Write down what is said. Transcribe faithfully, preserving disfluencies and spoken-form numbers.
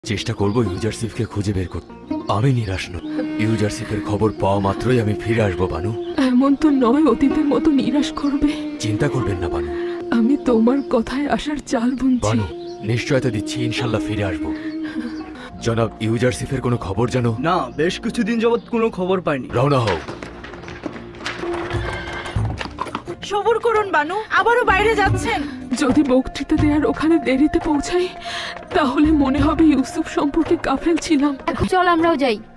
চেষ্টা করব ইউজারশিপকে খুঁজে বের করতে। আমি নিরাশ নই, ইউজারশিপের খবর পাওয়া মাত্রই আমি ফিরে আসবো বানু। এমন তো নয় অতীতের মতো নিরাশ করবে। চিন্তা করবেন না বানু, আমি তোমার কথায় আসার চাল বুনছি। বানু নিশ্চয়তা দিচ্ছি ইনশাল্লাহ ফিরে আসবো। জনাব, ইউজারশিপের কোনো খবর জানো? না, বেশ কিছুদিন যাবত কোনো খবর পাইনি। রওনা হও। সবুর করুন বানু, আবারও বাইরে যাচ্ছেন। যদি বক্তৃতা দেওয়ার ওখানে দেরিতে পৌঁছাই তাহলে মনে হবে ইউসুফ সম্পর্কে গাফেল ছিলাম। চল আমরাও যাই।